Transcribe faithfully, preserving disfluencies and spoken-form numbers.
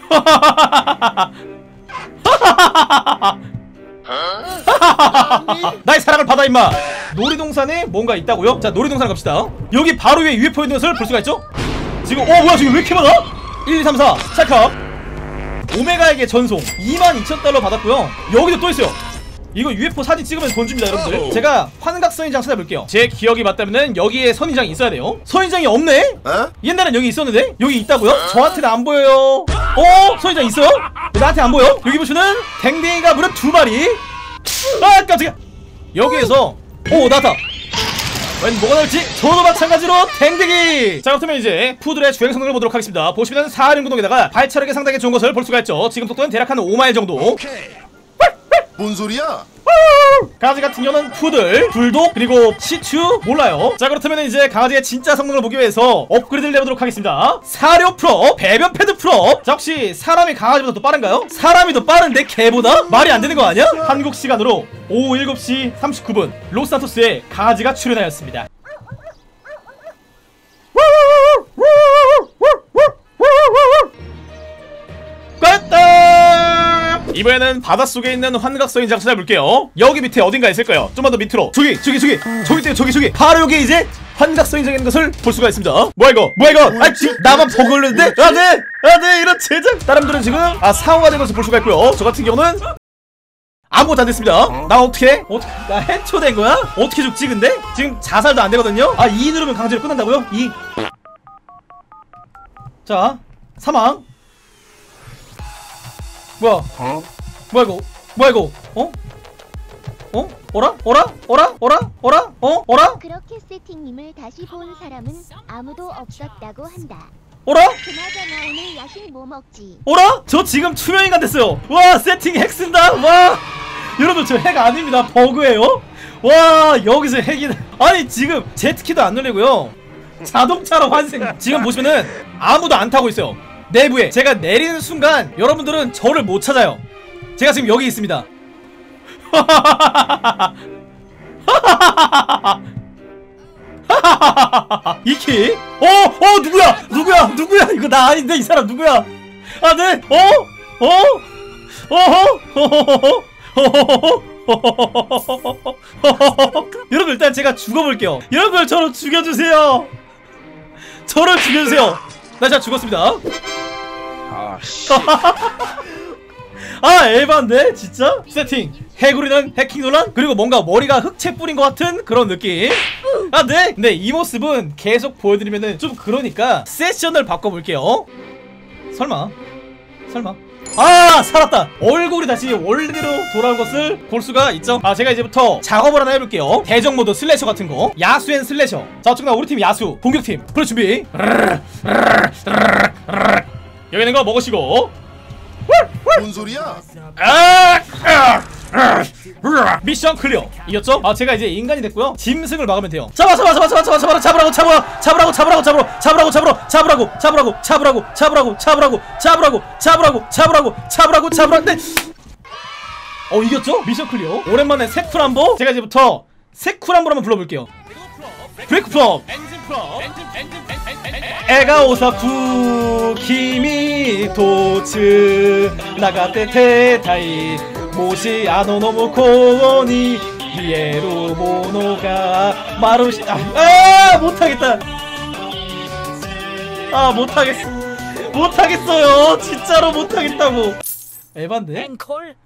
나의 사랑을 받아 임마. 놀이동산에 뭔가 있다고요? 자 놀이동산 갑시다. 여기 바로 위에 유에프오 있는 것을 볼 수가 있죠? 지금 어 뭐야 지금 왜 이렇게 많아? 일, 이, 삼, 사 찰칵. 오메가에게 전송 이만 이천 달러 받았고요. 여기도 또 있어요. 이거 유에프오 사진 찍으면 돈 줍니다 여러분들. 제가 환각 선인장 찾아볼게요. 제 기억이 맞다면은 여기에 선인장이 있어야 돼요. 선인장이 없네? 에? 옛날엔 여기 있었는데? 여기 있다고요? 저한테는 안 보여요. 어? 선인장 있어요? 나한테 안 보여? 여기 보시면 댕댕이가 무려 두 마리. 아 깜짝이야. 여기에서 오 나왔다. 웬 뭐가 나올지 저도 마찬가지로 댕댕이. 자 그렇다면 이제 푸들의 주행 성능을 보도록 하겠습니다. 보시면 사륜 구동에다가 발차력이 상당히 좋은 것을 볼 수가 있죠. 지금 속도는 대략 한 오 마일 정도. 오케이. 뭔 소리야? 강아지 같은 경우는 푸들, 불독, 그리고 시츄 몰라요. 자 그렇다면 이제 강아지의 진짜 성능을 보기 위해서 업그레이드를 내보도록 하겠습니다. 사료 풀업, 배변 패드 풀업. 자 혹시 사람이 강아지보다 더 빠른가요? 사람이 더 빠른데 개보다? 말이 안 되는 거 아니야? 한국 시간으로 오후 일곱 시 삼십구 분 로스산토스에 강아지가 출연하였습니다. 이번에는 바닷속에 있는 환각서인장 찾아볼게요. 여기 밑에 어딘가 있을 거예요. 좀만 더 밑으로. 저기 저기 저기 저기 있대요. 저기 저기 바로 여기 이제 환각서인장인 것을 볼 수가 있습니다. 뭐야 이거 뭐야 이거. 아 지금 나만 버그 걸렸는데. 안돼 안돼 이런 제작. 다른 분들은 지금 아 사고가 된 것을 볼 수가 있고요. 저 같은 경우는 아무것도 안 됐습니다. 나 어떻게 어떻게 나 해초된 거야? 어떻게 죽지 근데? 지금 자살도 안 되거든요. 아 이 누르면 강제로 끝난다고요? 이. 자 사망. 뭐야? 어? 뭐야 이거? 뭐야 이거? 어? 어? 어라? 어라? 어라? 어라? 어라? 어? 어라? 그렇게 세팅님을 다시 본 사람은 아무도 없었다고 한다. 어라? 그나저나 오늘 야식 뭐 먹지? 어라? 저 지금 투명인간 됐어요. 와 세팅 핵 쓴다. 와 여러분 저 핵 아닙니다. 버그예요. 와 여기서 핵이 아니 지금 제트키도 안 눌리고요. 자동차로 환생. 지금 보시면은 아무도 안 타고 있어요. 내부에 제가 내리는 순간 여러분들은 저를 못 찾아요. 제가 지금 여기 있습니다. 이키? 어? 어? 누구야? 누구야? 누구야? 이거 나 아닌데 이 사람 누구야? 아 네? 어? 어? 어허? 여러분 일단 제가 죽어볼게요. 여러분 저를 죽여주세요. 저를 죽여주세요. 나 진짜 죽었습니다. 아 씨. 아 에반데 진짜? 세팅 해구리는 해킹 논란? 그리고 뭔가 머리가 흑채 뿌린 것 같은 그런 느낌. 아 네? 근데 이 모습은 계속 보여드리면은 좀 그러니까 세션을 바꿔볼게요. 설마 설마 아 살았다. 얼굴이 다시 원래대로 돌아온 것을 볼 수가 있죠. 아 제가 이제부터 작업을 하나 해볼게요. 대적 모드 슬래셔 같은 거. 야수 앤 슬래셔. 자 어쨌거나 우리 팀 야수 공격팀 프로 준비. 여기 있는 거 먹으시고. 뭔 소리야? 미션 클리어. 이겼죠? 아 제가 이제 인간이 됐고요. 짐승을 막으면 돼요. 잡아 잡아 잡아 잡아 잡아 잡아 잡으라고 잡아 잡으라고 잡으라고 잡으라고 잡으라고 잡으라고 잡으라고 잡으라고 잡으라고 잡으라고 잡으라고 잡으라고 잡으라고 잡으라고 잡으라고 잡으라고. 네. 어 이겼죠? 미션 클리어. 오랜만에 세쿠람보. 제가 이제부터 세쿠람보 한번 불러볼게요. 브레이크 프롭 엔진 프롭 에가 오사쿠 키미 도츠 나가테 테타이 모시 아노노무 코니 미에루 모노가 마루시. 아, 아 못하겠다. 아 못하겠어 못하겠어요. 진짜로 못하겠다고. 에반데?